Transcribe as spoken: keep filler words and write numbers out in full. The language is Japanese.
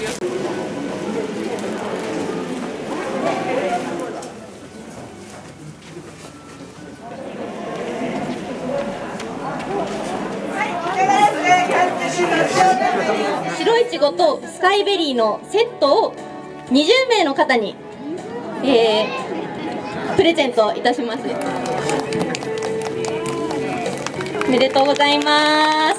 白いちごとスカイベリーのセットをにじゅうめいの方に、えー、プレゼントいたします。おめでとうございます。